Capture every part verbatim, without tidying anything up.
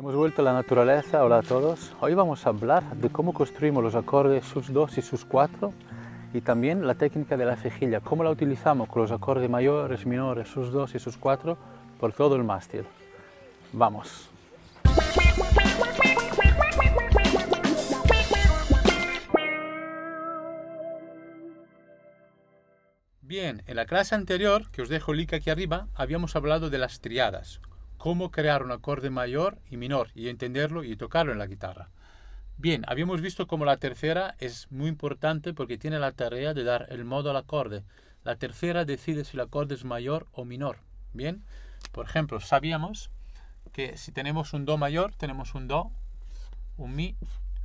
Hemos vuelto a la naturaleza, hola a todos. Hoy vamos a hablar de cómo construimos los acordes sus dos y sus cuatro y también la técnica de la cejilla, cómo la utilizamos con los acordes mayores, menores, sus dos y sus cuatro por todo el mástil. Vamos. Bien, en la clase anterior, que os dejo el link aquí arriba, habíamos hablado de las triadas. Cómo crear un acorde mayor y menor y entenderlo y tocarlo en la guitarra. Bien, habíamos visto cómo la tercera es muy importante porque tiene la tarea de dar el modo al acorde. La tercera decide si el acorde es mayor o menor. Bien, por ejemplo, sabíamos que si tenemos un do mayor, tenemos un do, un mi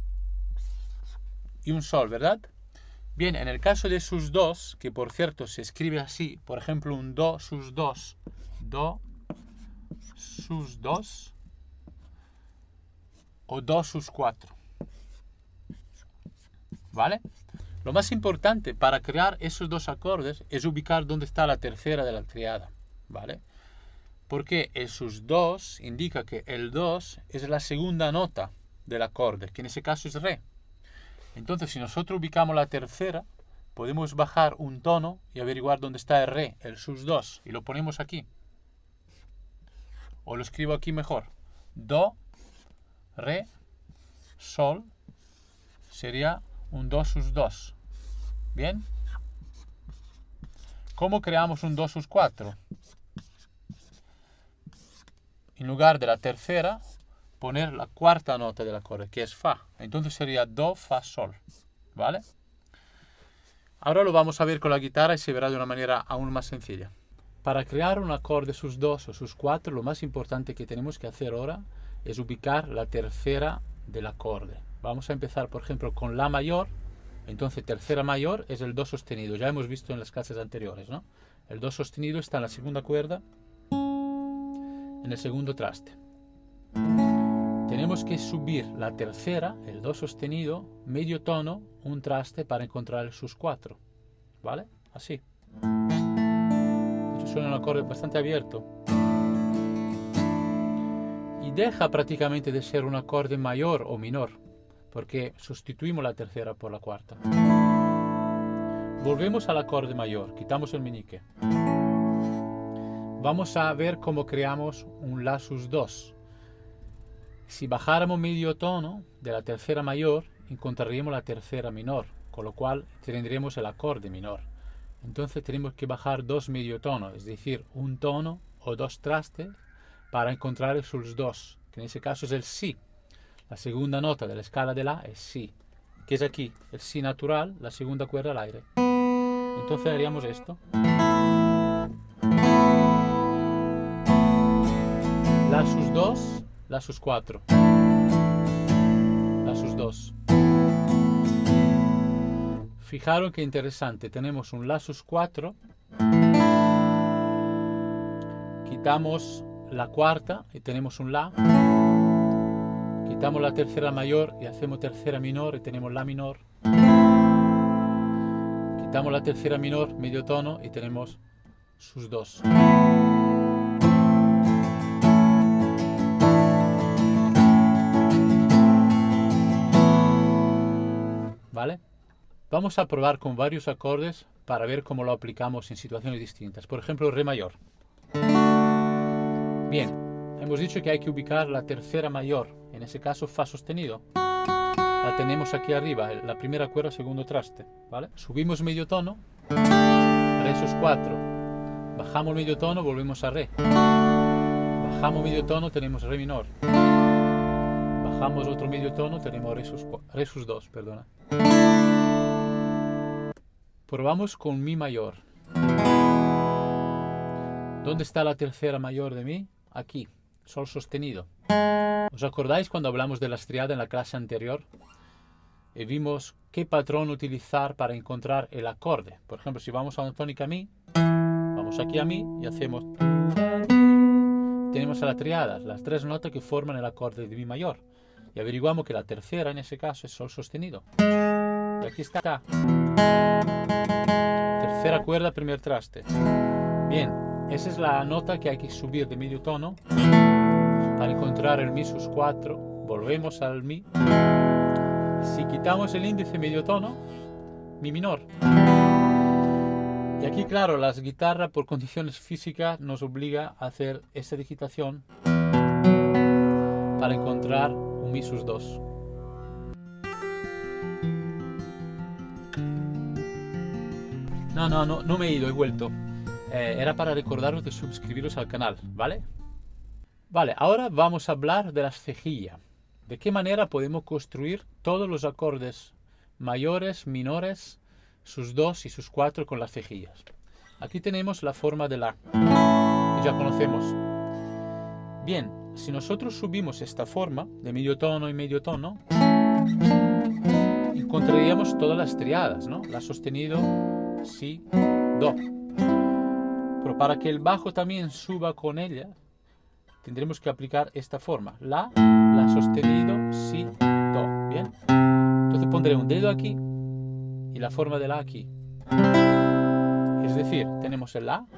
y un sol, ¿verdad? Bien, en el caso de sus dos, que por cierto se escribe así, por ejemplo, un do sus dos, do sus dos o do sus cuatro, ¿vale? Lo más importante para crear esos dos acordes es ubicar dónde está la tercera de la triada, ¿vale? Porque el sus dos indica que el dos es la segunda nota del acorde, que en ese caso es re. Entonces, si nosotros ubicamos la tercera, podemos bajar un tono y averiguar dónde está el re, el sus dos, y lo ponemos aquí. O lo escribo aquí mejor. Do, re, sol, sería un do sus dos. ¿Bien? ¿Cómo creamos un do sus cuatro? En lugar de la tercera, poner la cuarta nota del acorde, que es fa. Entonces sería do, fa, sol. ¿Vale? Ahora lo vamos a ver con la guitarra y se verá de una manera aún más sencilla. Para crear un acorde sus dos o sus cuatro, lo más importante que tenemos que hacer ahora es ubicar la tercera del acorde. Vamos a empezar, por ejemplo, con la mayor. Entonces, tercera mayor es el do sostenido. Ya hemos visto en las clases anteriores, ¿no? El do sostenido está en la segunda cuerda, en el segundo traste. Tenemos que subir la tercera, el do sostenido, medio tono, un traste para encontrar el sus cuatro. ¿Vale? Así. Suena un acorde bastante abierto y deja prácticamente de ser un acorde mayor o menor porque sustituimos la tercera por la cuarta. Volvemos al acorde mayor, quitamos el meñique. Vamos a ver cómo creamos un la sus dos. Si bajáramos medio tono de la tercera mayor, encontraríamos la tercera menor, con lo cual tendríamos el acorde menor. Entonces tenemos que bajar dos medio tonos, es decir, un tono o dos trastes para encontrar el sus dos, que en ese caso es el si. La segunda nota de la escala de la es si, que es aquí, el si natural, la segunda cuerda al aire. Entonces haríamos esto. La sus dos, la sus cuatro, la sus dos. Fijaros qué interesante, tenemos un la sus cuatro, quitamos la cuarta y tenemos un la, quitamos la tercera mayor y hacemos tercera menor y tenemos la menor, quitamos la tercera menor, medio tono y tenemos sus dos. ¿Vale? Vamos a probar con varios acordes para ver cómo lo aplicamos en situaciones distintas. Por ejemplo, re mayor. Bien, hemos dicho que hay que ubicar la tercera mayor, en ese caso fa sostenido. La tenemos aquí arriba, la primera cuerda, segundo traste. ¿Vale? Subimos medio tono, re sus cuatro. Bajamos medio tono, volvemos a re. Bajamos medio tono, tenemos re menor. Bajamos otro medio tono, tenemos re sus, re sus dos, perdona. Probamos con mi mayor. ¿Dónde está la tercera mayor de mi? Aquí, sol sostenido. ¿Os acordáis cuando hablamos de las triadas en la clase anterior? Y vimos qué patrón utilizar para encontrar el acorde. Por ejemplo, si vamos a una tónica mi, vamos aquí a mi y hacemos... Tenemos a la triada, las tres notas que forman el acorde de mi mayor. Y averiguamos que la tercera en ese caso es sol sostenido. Y aquí está. Tercera cuerda, primer traste. Bien, esa es la nota que hay que subir de medio tono para encontrar el mi sus cuatro, volvemos al mi. Si quitamos el índice medio tono, mi menor. Y aquí, claro, las guitarras por condiciones físicas nos obliga a hacer esta digitación para encontrar un mi sus dos. No, no, no, no me he ido, he vuelto. Eh, era para recordaros de suscribiros al canal, ¿vale? Vale, ahora vamos a hablar de las cejillas. ¿De qué manera podemos construir todos los acordes mayores, menores, sus dos y sus cuatro con las cejillas? Aquí tenemos la forma de la, que ya conocemos. Bien, si nosotros subimos esta forma de medio tono y medio tono, encontraríamos todas las triadas, ¿no? La sostenido, si, do. Pero para que el bajo también suba con ella, tendremos que aplicar esta forma. La, la sostenido, si, do. ¿Bien? Entonces pondré un dedo aquí y la forma de la aquí. Es decir, tenemos el la,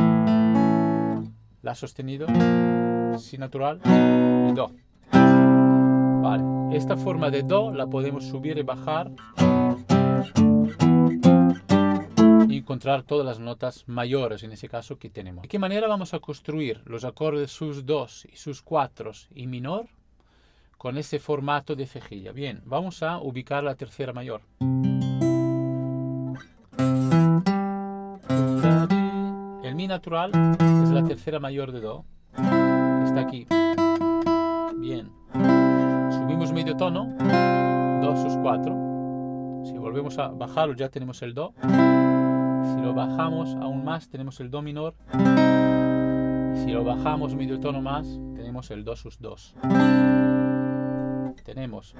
la sostenido, si natural y do. Vale. Esta forma de do la podemos subir y bajar y encontrar todas las notas mayores, en ese caso, que tenemos. ¿De qué manera vamos a construir los acordes sus dos y sus cuatro y menor con este formato de cejilla? Bien, vamos a ubicar la tercera mayor. El mi natural es la tercera mayor de do, que está aquí. Bien. Subimos medio tono, do sus cuatro. Si volvemos a bajarlo ya tenemos el do. Si lo bajamos aún más tenemos el do menor. Y si lo bajamos medio tono más tenemos el do sus dos. Tenemos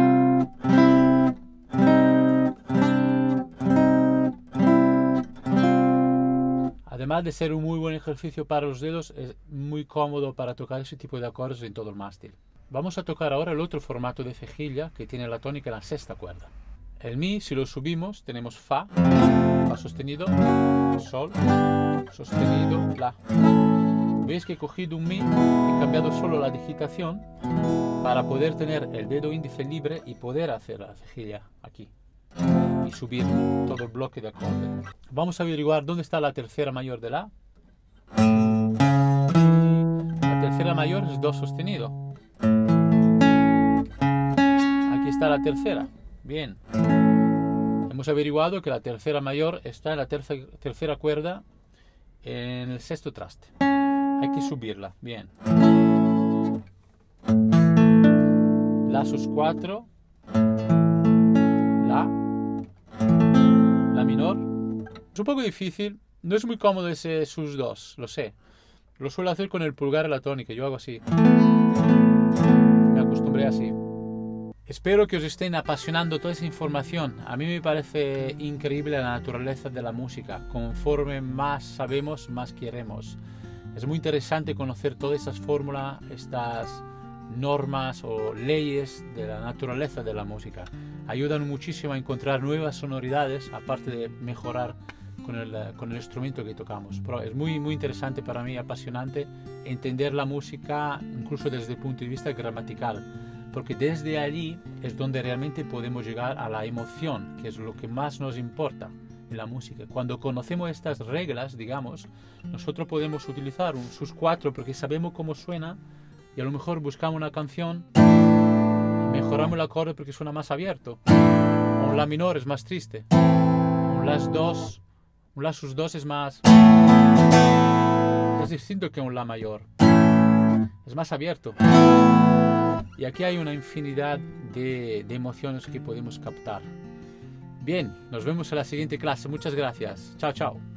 además de ser un muy buen ejercicio para los dedos, es muy cómodo para tocar ese tipo de acordes en todo el mástil. Vamos a tocar ahora el otro formato de cejilla que tiene la tónica en la sexta cuerda. El mi, si lo subimos, tenemos fa, fa sostenido, sol, sostenido, la. Veis que he cogido un mi, he cambiado solo la digitación para poder tener el dedo índice libre y poder hacer la cejilla aquí y subir todo el bloque de acorde. Vamos a averiguar dónde está la tercera mayor de la. La tercera mayor es do sostenido. Aquí está la tercera. Bien. Hemos averiguado que la tercera mayor está en la tercera, tercera cuerda en el sexto traste. Hay que subirla. Bien. La sus cuatro. La. La menor. Es un poco difícil. No es muy cómodo ese sus dos, lo sé. Lo suelo hacer con el pulgar en la tónica. Yo hago así. Me acostumbré así. Espero que os estén apasionando toda esa información. A mí me parece increíble la naturaleza de la música. Conforme más sabemos, más queremos. Es muy interesante conocer todas esas fórmulas, estas normas o leyes de la naturaleza de la música. Ayudan muchísimo a encontrar nuevas sonoridades, aparte de mejorar con el, con el instrumento que tocamos. Pero es muy, muy interesante para mí, apasionante, entender la música incluso desde el punto de vista gramatical. Porque desde allí es donde realmente podemos llegar a la emoción, que es lo que más nos importa en la música. Cuando conocemos estas reglas, digamos, nosotros podemos utilizar un sus cuatro porque sabemos cómo suena y a lo mejor buscamos una canción y mejoramos el acorde porque suena más abierto. O un la menor es más triste. Un las dos, un la sus dos es más... es distinto que un la mayor. Es más abierto. Y aquí hay una infinidad de, de emociones que podemos captar. Bien, nos vemos en la siguiente clase. Muchas gracias. Chao, chao.